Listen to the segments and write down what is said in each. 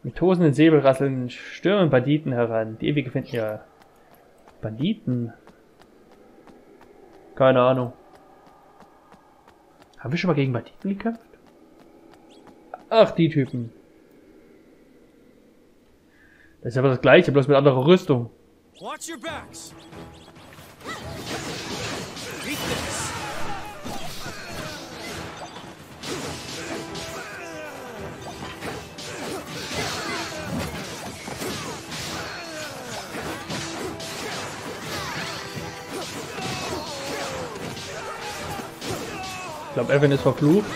Mit tosenden Säbelrasseln stürmen Banditen heran. Die ewige finden ja... Banditen? Keine Ahnung. Haben wir schon mal gegen Banditen gekämpft? Ach, die Typen. Das ist aber das gleiche, bloß mit anderer Rüstung. Watch your backs. Ich glaube, Evan ist verflucht.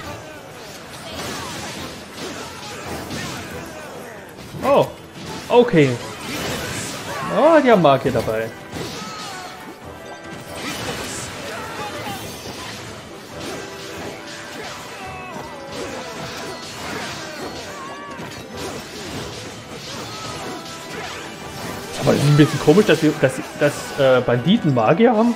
Oh, okay. Oh, die haben Magier dabei. Aber es ist ein bisschen komisch, dass Banditen Magier haben.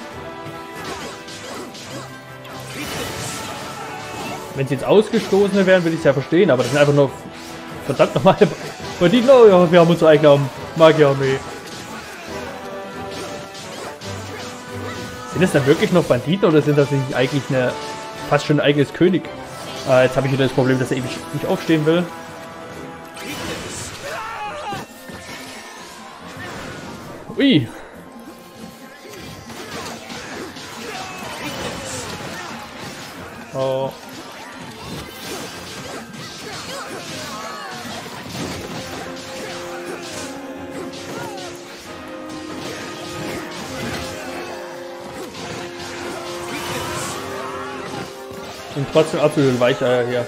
Wenn sie jetzt Ausgestoßene wären, würde ich es ja verstehen, aber das sind einfach nur verdammt normale Banditen. Oh ja, wir haben unsere eigene Magierarmee. Sind das dann wirklich noch Banditen oder sind das nicht eigentlich fast schon ein eigenes König? Jetzt habe ich wieder das Problem, dass er ewig nicht aufstehen will. Ui. Oh. Und trotzdem absolut Weicheier hier.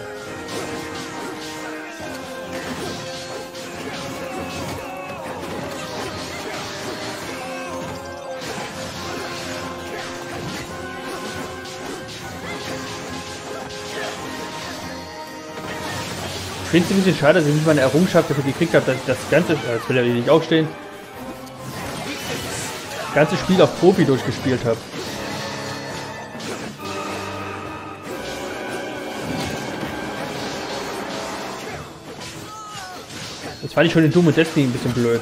Ich finde es ein bisschen schade, dass ich nicht mal eine Errungenschaft dafür gekriegt habe, dass ich das ganze, jetzt will er nicht aufstehen, das ganze Spiel auf Profi durchgespielt habe. Das fand ich schon in Doom und Destiny ein bisschen blöd.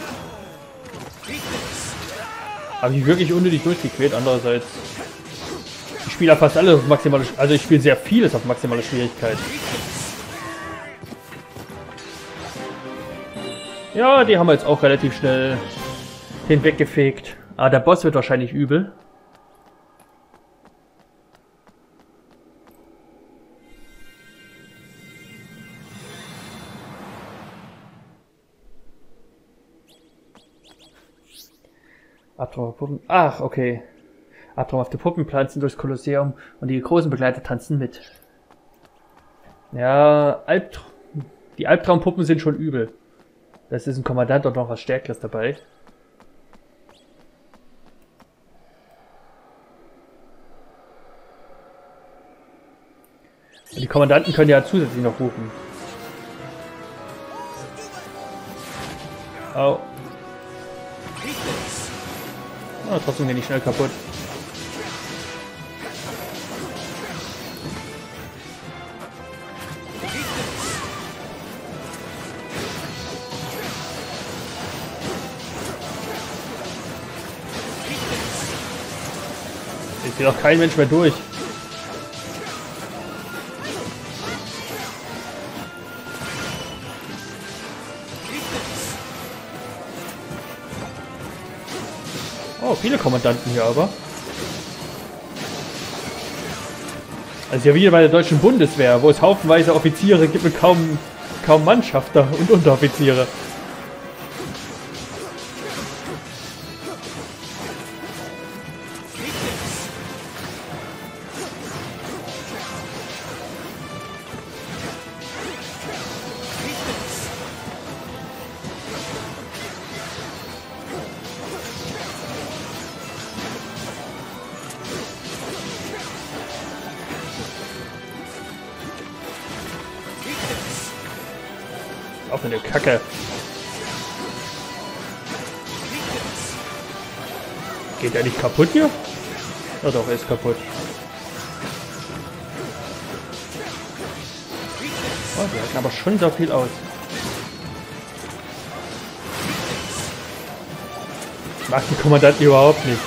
Habe ich wirklich unnötig durchgequält, andererseits. Ich spiele fast alle auf maximale, also ich spiele sehr vieles auf maximale Schwierigkeit. Ja, die haben wir jetzt auch relativ schnell hinweggefegt. Ah, der Boss wird wahrscheinlich übel. Abtraumhafte Puppen. Ach, okay. Abtraumhafte Puppen pflanzen durchs Kolosseum und die großen Begleiter tanzen mit. Ja, die Albtraumpuppen sind schon übel. Das ist ein Kommandant und noch was Stärkeres dabei. Und die Kommandanten können ja zusätzlich noch rufen. Au. Oh, trotzdem gehen die schnell kaputt. Jetzt geht auch kein Mensch mehr durch. Oh, viele Kommandanten hier aber. Also ja, wie bei der deutschen Bundeswehr, wo es haufenweise Offiziere gibt und kaum Mannschafter und Unteroffiziere. Auch eine Kacke. Geht er nicht kaputt hier? Ja doch, er ist kaputt. Oh, die halten aber schon so viel aus. Mag die Kommandanten überhaupt nicht.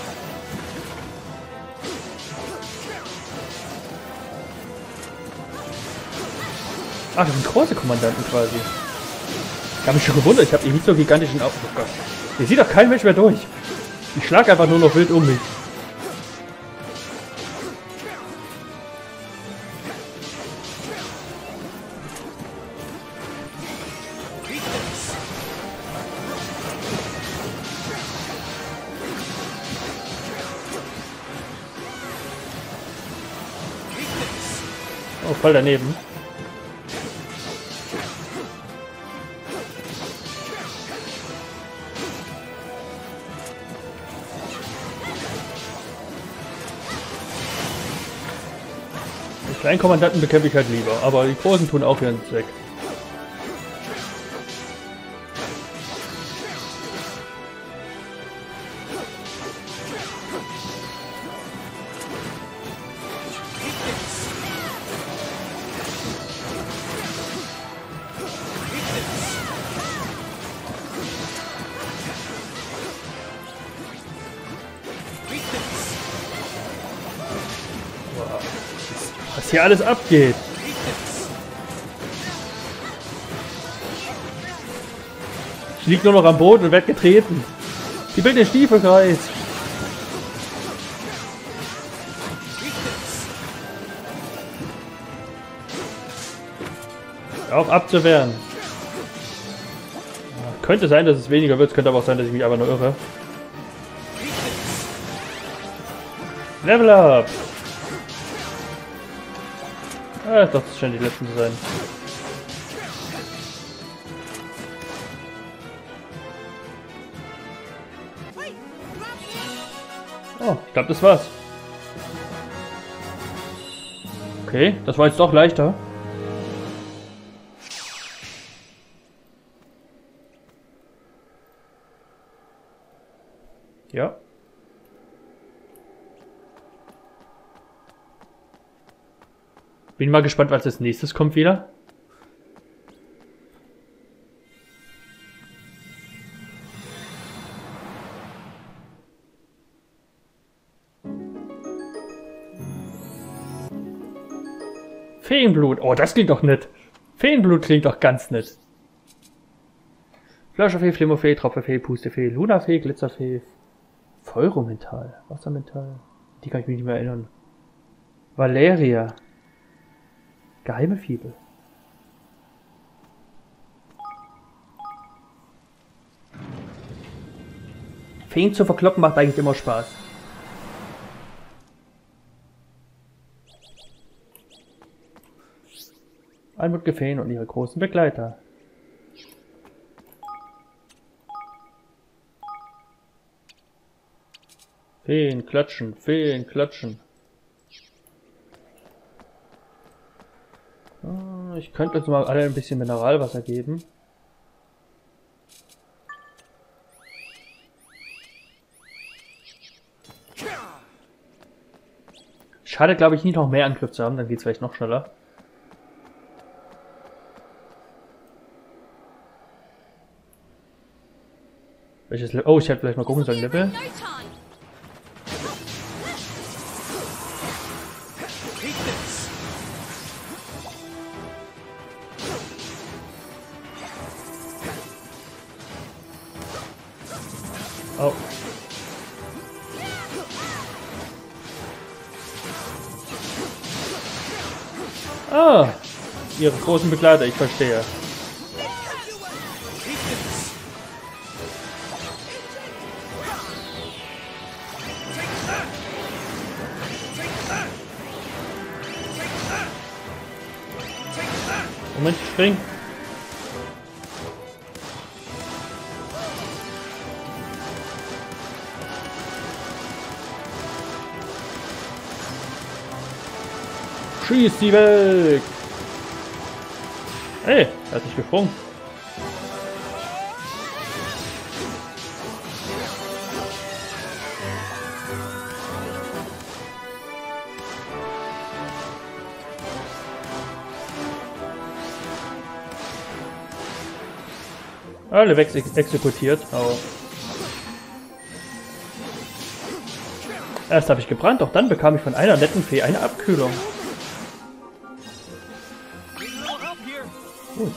Ach, das sind große Kommandanten quasi. Ich habe mich schon gewundert, ich habe eh nicht so gigantischen Augen. Oh Gott. Hier sieht doch kein Mensch mehr durch. Ich schlage einfach nur noch wild um mich. Oh, voll daneben. Die kleinen Kommandanten bekämpfe ich halt lieber, aber die großen tun auch ihren Zweck. Was hier alles abgeht. Ich lieg nur noch am Boden und werde getreten. Die bilden den Stiefelkreis. Auch abzuwehren. Könnte sein, dass es weniger wird, könnte aber auch sein, dass ich mich einfach nur irre. Level up! Ah, doch, das scheint die letzten zu sein. Oh, ich glaube, das war's. Okay, das war jetzt doch leichter. Ja. Bin mal gespannt, was als nächstes kommt wieder. Feenblut. Oh, das klingt doch nett. Feenblut klingt doch ganz nett. Flascherfee, Flimmerfee, Tropferfee, Pustefee, Lunafee, Glitzerfee, Feuromental, Wassermental. Die kann ich mich nicht mehr erinnern. Valeria. Geheime Fibel. Feen zu verkloppen macht eigentlich immer Spaß. Einmutige Feen und ihre großen Begleiter. Feen klatschen, Feen klatschen. Ich könnte uns mal alle ein bisschen Mineralwasser geben. Schade, glaube ich, nicht noch mehr Angriff zu haben, dann geht es vielleicht noch schneller. Welches Level? Oh, ich hätte vielleicht mal gucken sollen, Level. Oh. Ah, ihre großen Begleiter, ich verstehe. Moment, spring. Schieß sie weg! Hey, er hat sich gesprungen. Alle weg exekutiert, aber Erst habe ich gebrannt, doch dann bekam ich von einer netten Fee eine Abkühlung. Oh.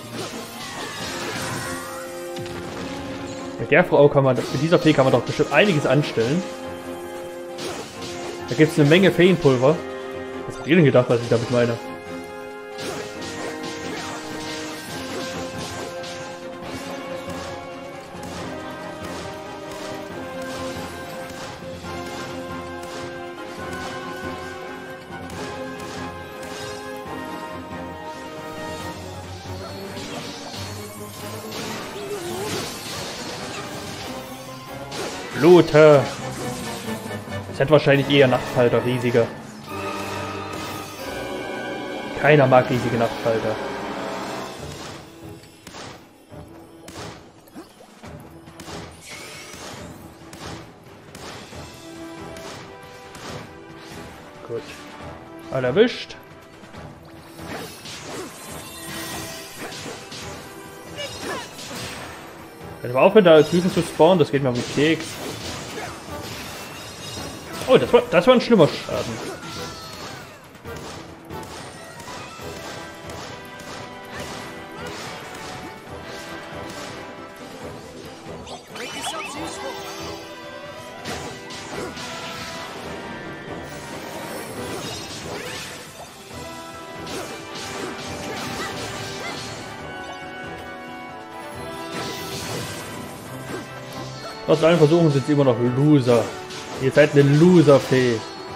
Mit der Frau kann man, mit dieser Fee kann man doch bestimmt einiges anstellen. Da gibt es eine Menge Feenpulver. Was habt ihr denn gedacht, was ich damit meine? Blute! Das hat wahrscheinlich eher Nachtfalter, riesige. Keiner mag riesige Nachtfalter. Gut. Alle erwischt. Wenn wir aufhören, da Typen zu spawnen, das geht mir auf den Keks. Oh, das war ein schlimmer Schaden. Trotz allen Versuchen sind sie immer noch Loser. Ihr seid eine Loser-Fee.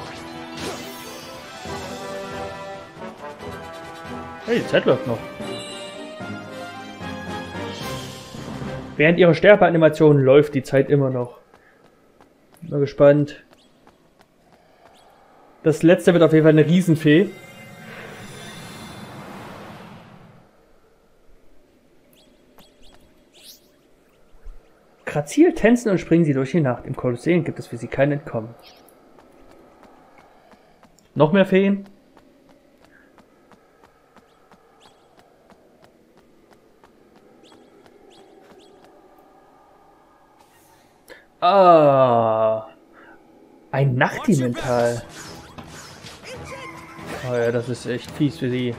Hey, die Zeit läuft noch. Während ihrer Sterbeanimation läuft die Zeit immer noch. Bin gespannt. Das letzte wird auf jeden Fall eine Riesenfee. Grazil tänzen und springen sie durch die Nacht. Im Kolosseum gibt es für sie kein Entkommen. Noch mehr Feen? Ah, ein Nachtimental. Oh ja, das ist echt fies für sie.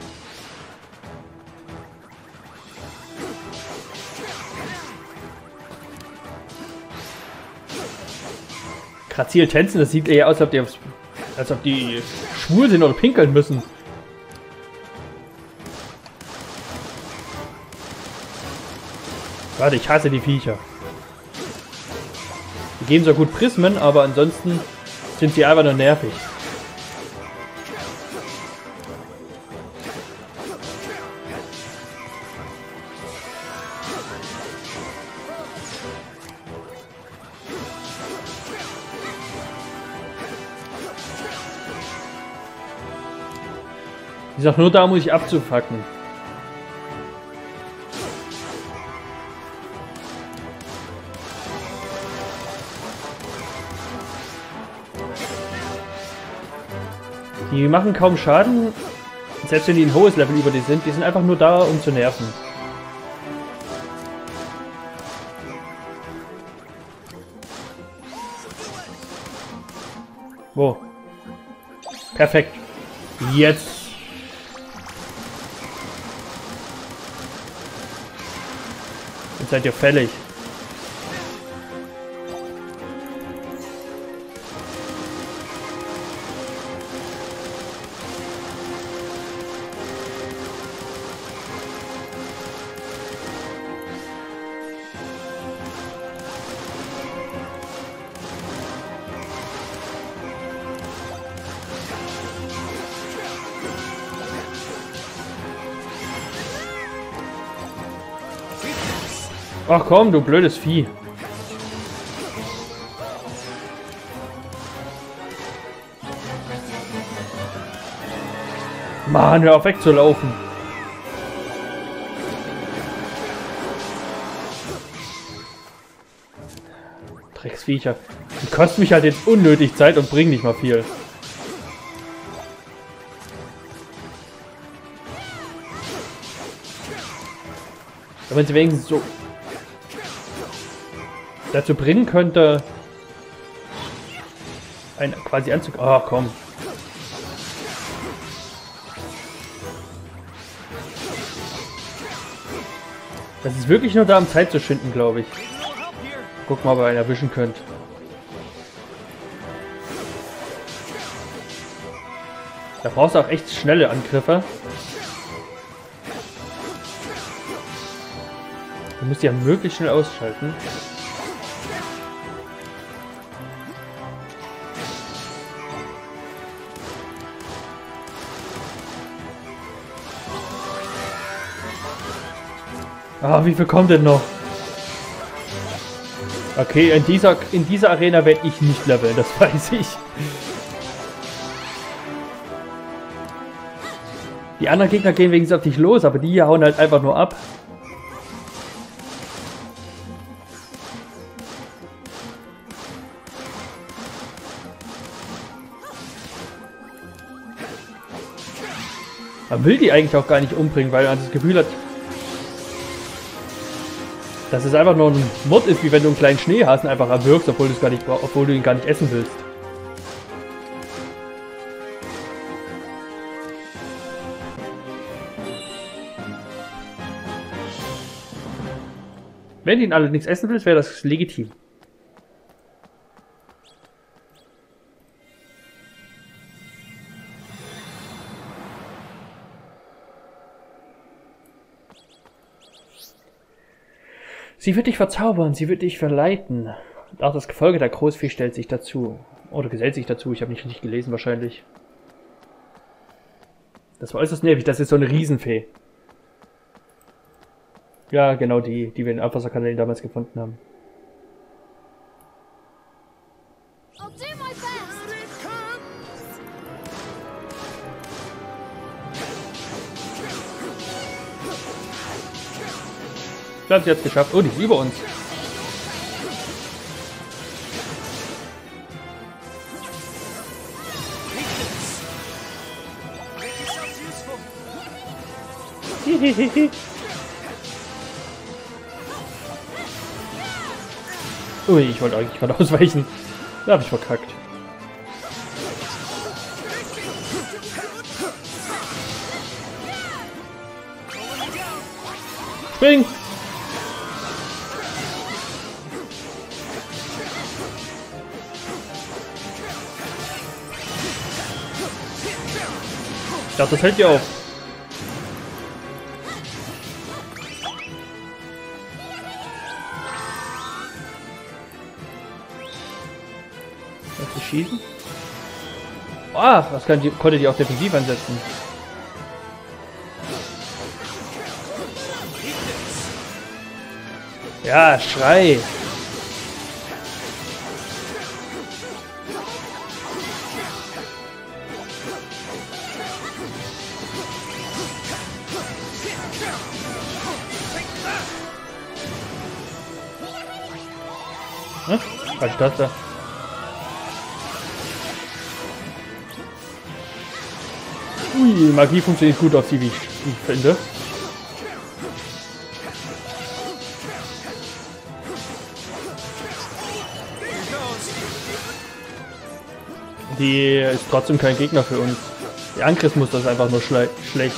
Grazil tänzen, das sieht eher aus, als ob die schwul sind oder pinkeln müssen. Warte, ich hasse die Viecher. Die geben so gut Prismen, aber ansonsten sind sie einfach nur nervig. Ich sag nur, da muss ich abzufacken. Die machen kaum Schaden, selbst wenn die ein hohes Level über die sind einfach nur da, um zu nerven. Wo? Perfekt. Jetzt. Jetzt seid ihr fällig. Ach komm, du blödes Vieh. Mann, hör auf wegzulaufen. Drecksviecher. Die kosten mich halt jetzt unnötig Zeit und bringen nicht mal viel. Wenn sie wenigstens so dazu bringen könnte, Ein quasi Anzug. Oh, komm. Das ist wirklich nur da, um Zeit zu schinden, glaube ich. Guck mal, ob ihr einen erwischen könnt. Da brauchst du auch echt schnelle Angriffe. Du musst die ja möglichst schnell ausschalten. Ah, wie viel kommt denn noch? Okay, in dieser Arena werde ich nicht leveln, das weiß ich. Die anderen Gegner gehen wenigstens auf dich los, aber die hier hauen halt einfach nur ab. Man will die eigentlich auch gar nicht umbringen, weil man das Gefühl hat, dass es einfach nur ein Mord ist, wie wenn du einen kleinen Schneehasen einfach erwürgst, obwohl du ihn gar nicht essen willst. Wenn du ihn allerdings essen willst, wäre das legitim. Sie wird dich verzaubern, sie wird dich verleiten. Auch das Gefolge der Großfee stellt sich dazu. Oder gesellt sich dazu, ich habe nicht richtig gelesen wahrscheinlich. Das war äußerst nervig, das ist so eine Riesenfee. Ja, genau die wir in den Abwasserkanälen damals gefunden haben. I'll do my best. Here it comes! Ich glaube, sie hat es geschafft. Oh, die ist über uns. Make yourself useful. Hihihihi. Ui, ich wollte eigentlich gerade ausweichen. Da habe ich verkackt. Spring! Ich dachte, das hält dir auf. Kannst du schießen? Ah, das konnte die auch defensiv einsetzen. Ja, Schrei! Hm? Falsche Taste. Ui, Magie funktioniert gut auf sie, wie ich finde. Die ist trotzdem kein Gegner für uns. Die Angriffsmuster ist einfach nur schlecht.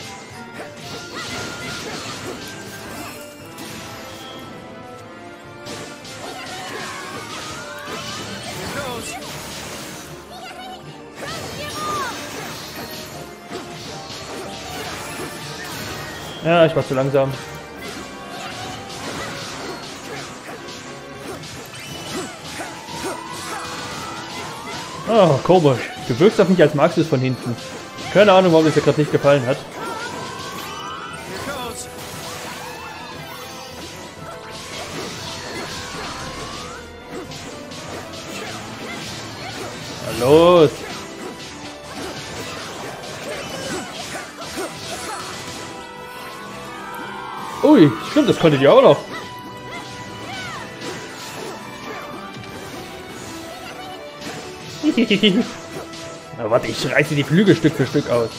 Ja, ich war zu langsam. Oh, Kobosch. Du wirkst auf mich, als magst du es von hinten. Keine Ahnung, warum es dir gerade nicht gefallen hat. Na los! Ui, stimmt, das konntet ihr auch noch. Na warte, ich reiße die Flügel Stück für Stück aus.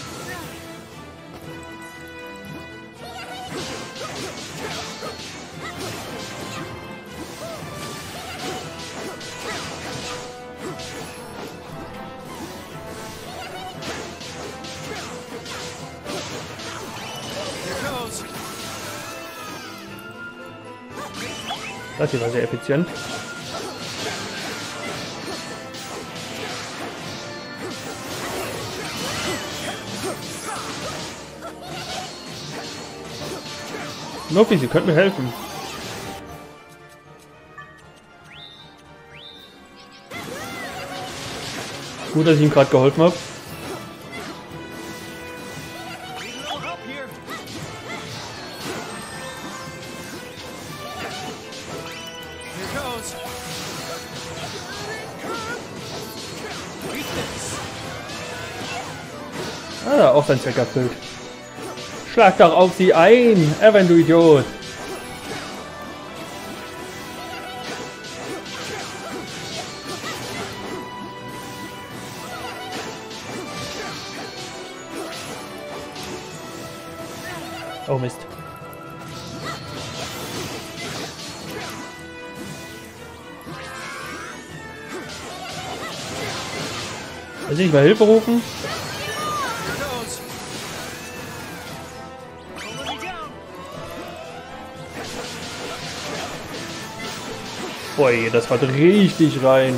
Das hier war sehr effizient. Nopi, Sie könnten mir helfen. Gut, dass ich ihm gerade geholfen habe. Need a little help here. Here goes. Weakness. Ah, auch sein Zweck erfüllt. Schlag doch auf sie ein, Evan, du Idiot. Oh Mist. Will ich nicht mal Hilfe rufen? Here goes. Don't let me down. Boah, das haut richtig rein.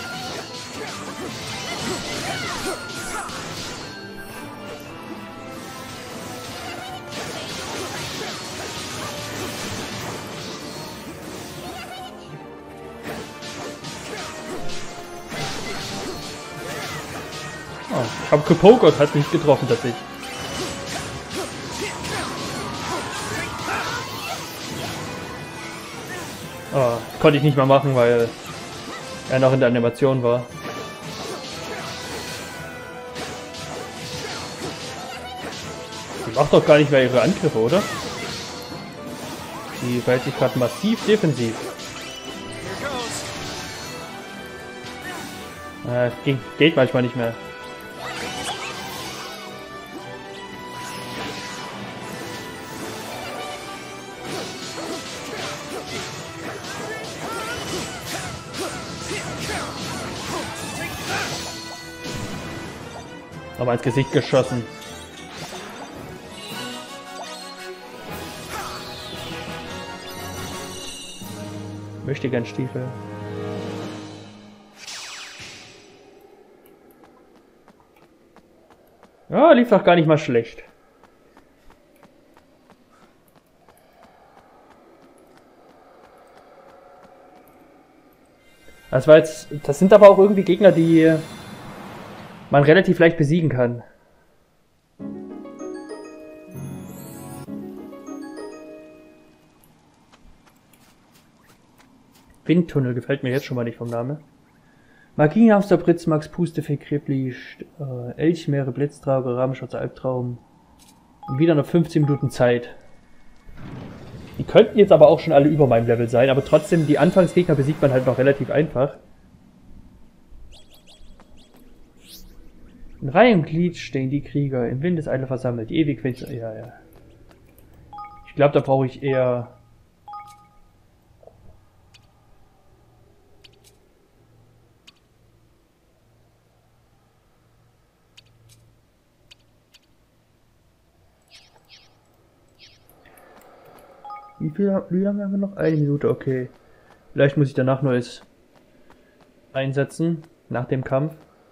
Oh, ich hab gepokert, hat nicht getroffen tatsächlich. Oh, konnte ich nicht mal machen, weil er noch in der Animation war. Die macht doch gar nicht mehr ihre Angriffe, oder? Die verhält sich gerade massiv defensiv. Here goes. Geht manchmal nicht mehr. Aber ins Gesicht geschossen. Möchte gern Stiefel. Ja, lief doch gar nicht mal schlecht. Das sind aber auch irgendwie Gegner, die man relativ leicht besiegen kann. Windtunnel gefällt mir jetzt schon mal nicht vom Namen. Magiehamster, Britzmax, Pustefee, Krebli, Elchmeere, Blitztrauge, Rahmenschotzer, Albtraum. Und wieder noch 15 Minuten Zeit. Die könnten jetzt aber auch schon alle über meinem Level sein, aber trotzdem, die Anfangsgegner besiegt man halt noch relativ einfach. In Reihe und Glied stehen die Krieger, im Windeseile versammelt, ewig wenn ja. Ich glaube, da brauche ich eher... Wie lange haben wir noch? 1 Minute, okay. Vielleicht muss ich danach Neues einsetzen, nach dem Kampf.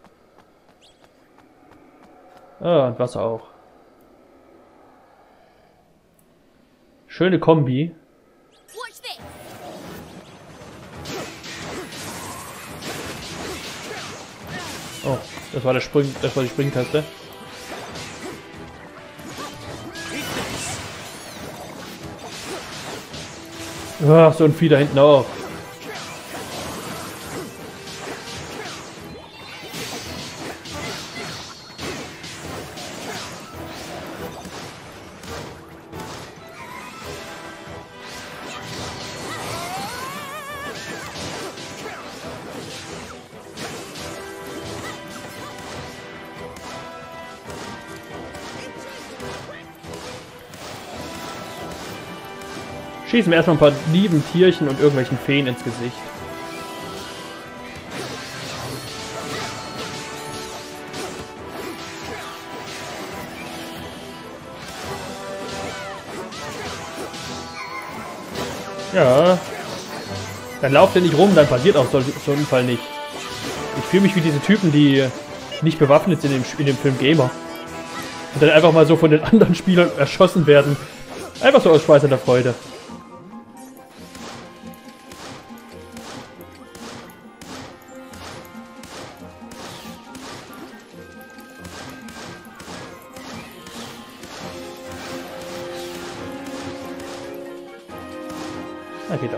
Ah, und Wasser auch. Schöne Kombi. Watch this. Oh, das war die Springtaste. Ach, so ein Vieh da hinten auch. Schießen wir erstmal ein paar lieben Tierchen und irgendwelchen Feen ins Gesicht. Ja. Dann lauft er nicht rum, dann passiert auch so ein Fall nicht. Ich fühle mich wie diese Typen, die nicht bewaffnet sind in dem Film Gamer. Und dann einfach mal so von den anderen Spielern erschossen werden. Einfach so aus Spaß an der Freude. Na, geht auch.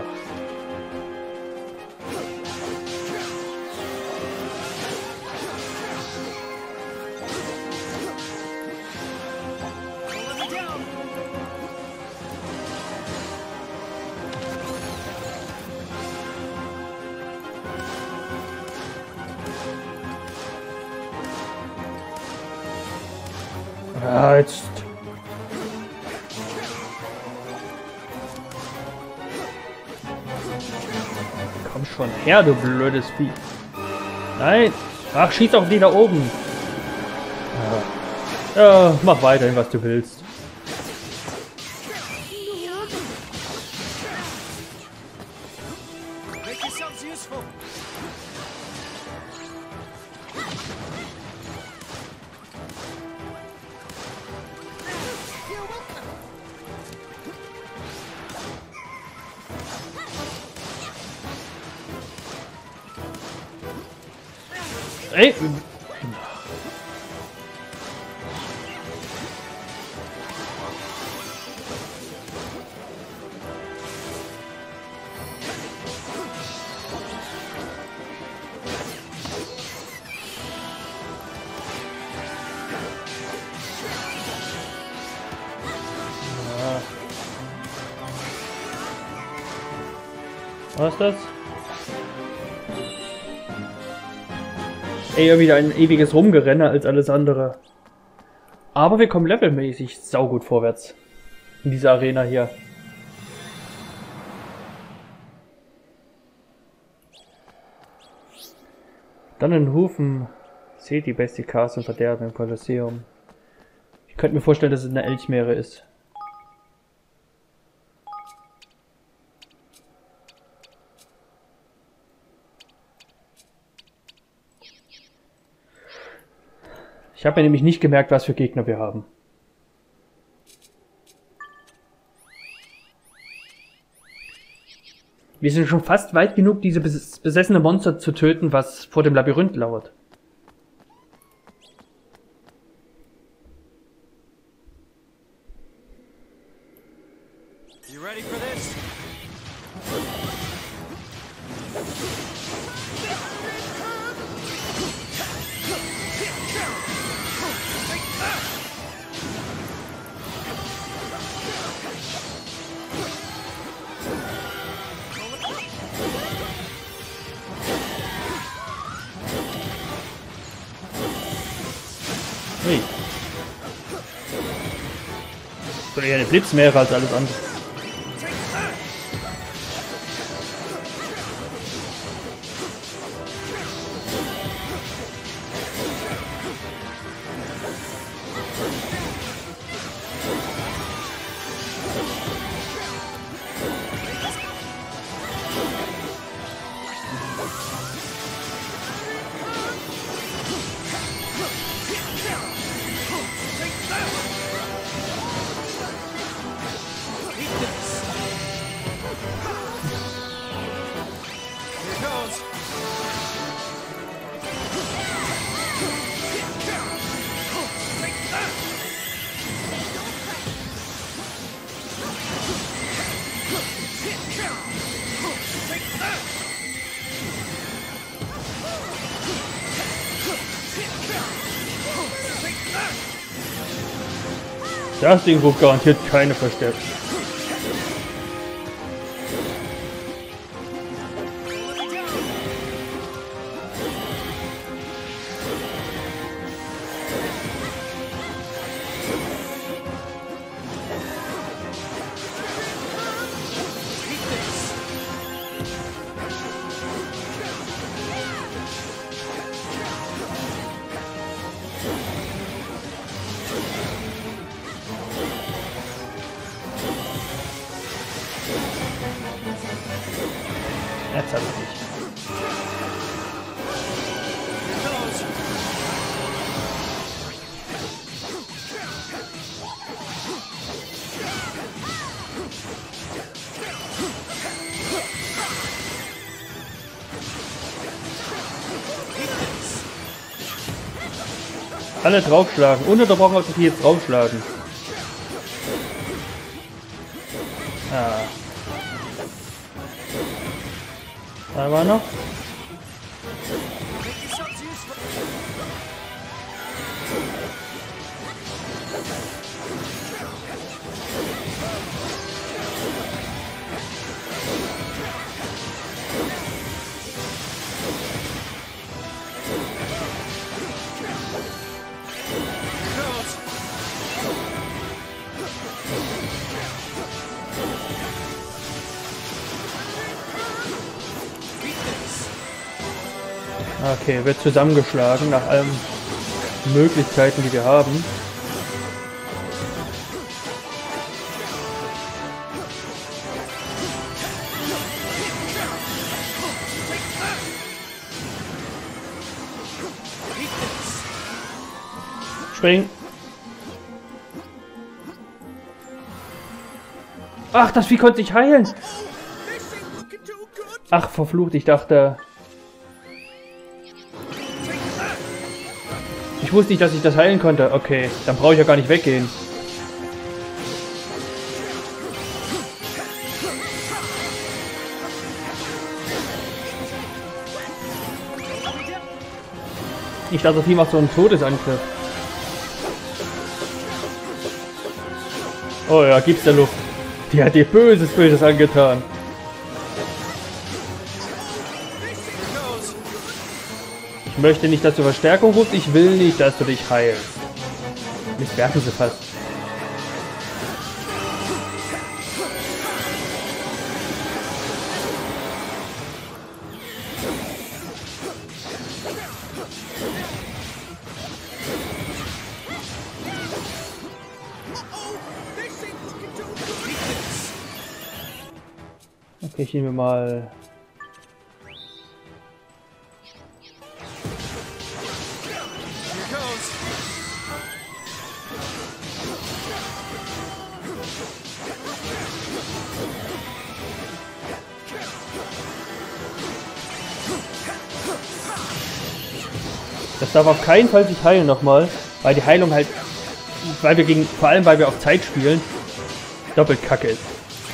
Ja, jetzt. Komm schon her, du blödes Vieh. Nein. Ach, schieß auf die da oben. Ja, mach weiterhin, was du willst. Make yourselves useful. Ey! Was ist das? Eher wieder ein ewiges Rumgerenne als alles andere. Aber wir kommen levelmäßig saugut vorwärts. In dieser Arena hier. Dann in Hufen. Seht die beste Chaos und Verderben im Kolosseum. Ich könnte mir vorstellen, dass es eine Elchmeere ist. Ich habe mir nämlich nicht gemerkt, was für Gegner wir haben. Wir sind schon fast weit genug, diese besessene Monster zu töten, was vor dem Labyrinth lauert. You ready for this? Ui. So eher eine Blitzmeere als alles andere. Here goes. Das Ding ruft garantiert keine Verstärkung. Jetzt habe ich nicht. Alle draufschlagen. Ununterbrochen auf die jetzt draufschlagen. Ah. Da war noch. Okay, wird zusammengeschlagen nach allen Möglichkeiten, die wir haben. Spring! Ach, das Vieh konnte sich heilen! Ach, verflucht, ich dachte... Ich wusste nicht, dass ich das heilen konnte. Okay, dann brauche ich ja gar nicht weggehen. Ich dachte, das Team macht so einen Todesangriff. Oh ja, gibt's der Luft. Die hat dir Böses, Böses angetan. Ich möchte nicht, dass du Verstärkung rufst, ich will nicht, dass du dich heilst. Mich werfen sie fast. Okay, ich nehme mal... Das darf auf keinen Fall sich heilen nochmal, weil die Heilung halt, weil wir vor allem weil wir auf Zeit spielen, doppelt kacke ist.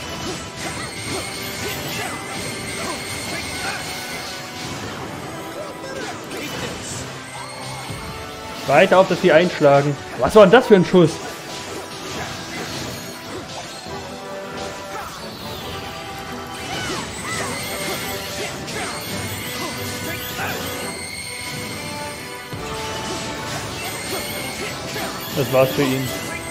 Weiter auf das Vieh einschlagen. Was war denn das für ein Schuss? Das war's für ihn.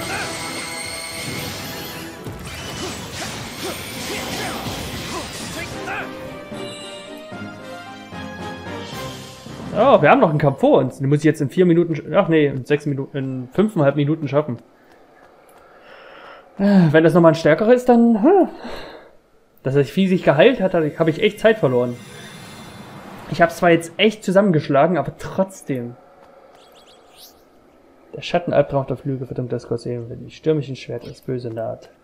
Oh, wir haben noch einen Kampf vor uns. Den muss ich jetzt in 4 Minuten... Ach nee, in 6 Minuten... In 5,5 Minuten schaffen. Wenn das nochmal ein stärkerer ist, dann... Dass das Vieh sich geheilt hat, habe ich echt Zeit verloren. Ich habe es zwar jetzt echt zusammengeschlagen, aber trotzdem... Der Schattenalbtraum der Flügel, verdammtes Kosseum, wenn die stürmischen Schwert das Böse naht.